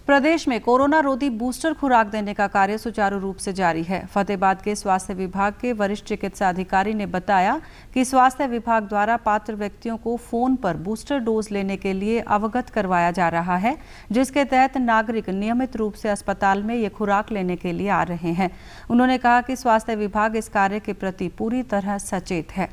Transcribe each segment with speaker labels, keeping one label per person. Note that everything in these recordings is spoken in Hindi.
Speaker 1: प्रदेश में कोरोना रोधी बूस्टर खुराक देने का कार्य सुचारू रूप से जारी है। फतेहाबाद के स्वास्थ्य विभाग के वरिष्ठ चिकित्सा अधिकारी ने बताया कि स्वास्थ्य विभाग द्वारा पात्र व्यक्तियों को फोन पर बूस्टर डोज लेने के लिए अवगत करवाया जा रहा है, जिसके तहत नागरिक नियमित रूप से अस्पताल में ये खुराक लेने के लिए आ रहे हैं। उन्होंने कहा कि स्वास्थ्य विभाग इस कार्य के प्रति पूरी तरह सचेत है।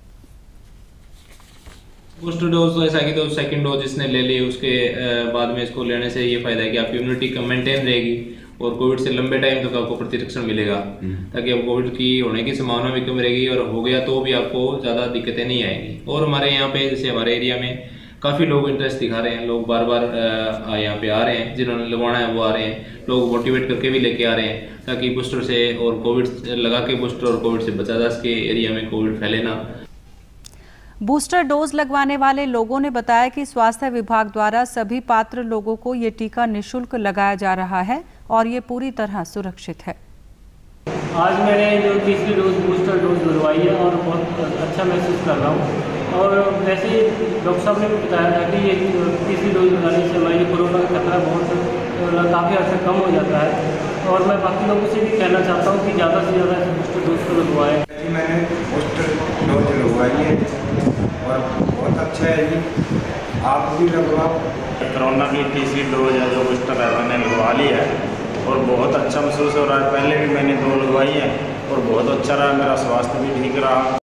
Speaker 2: बूस्टर डोज तो ऐसा कि तो सेकंड डोज जिसने ले ली उसके बाद में इसको लेने से ये फायदा है कि आपकी इम्यूनिटी कम मेंटेन रहेगी और कोविड से लंबे टाइम तक आपको प्रतिरक्षण मिलेगा, ताकि अब कोविड की होने की संभावना भी कम रहेगी और हो गया तो भी आपको ज़्यादा दिक्कतें नहीं आएंगी। और हमारे यहाँ पे जैसे हमारे एरिया में काफ़ी लोग इंटरेस्ट दिखा रहे हैं, लोग बार बार यहाँ पे आ रहे हैं, जिन्होंने लगवाना है वो आ रहे हैं, लोग मोटिवेट करके भी लेके आ रहे हैं ताकि बूस्टर से और कोविड लगा के बूस्टर और कोविड से बचा जा सके, एरिया में कोविड फैले ना।
Speaker 1: बूस्टर डोज लगवाने वाले लोगों ने बताया कि स्वास्थ्य विभाग द्वारा सभी पात्र लोगों को ये टीका निःशुल्क लगाया जा रहा है और ये पूरी तरह सुरक्षित है।
Speaker 3: आज मैंने जो तीसरी डोज बूस्टर डोज लगवाई है और बहुत अच्छा महसूस कर रहा हूँ। और वैसे ही डॉक्टर साहब ने भी बताया था कि ये तीसरी डोज लगाने से हमारी कोरोना का खतरा काफ़ी हद तक कम हो जाता है। और मैं बाकी लोगों से भी कहना चाहता हूँ कि ज़्यादा से ज़्यादा बूस्टर डोज को लगवाएं।
Speaker 4: मैंने बूस्टर डोज लगवाई है और बहुत अच्छा है जी, आप भी लगवाओ।
Speaker 5: कोरोना की तीसरी डोज है जो बूस्टर है मैंने लगवा ली है और बहुत अच्छा महसूस हो रहा है। पहले भी मैंने 2 लगवाई है और बहुत अच्छा रहा, मेरा स्वास्थ्य भी ठीक रहा।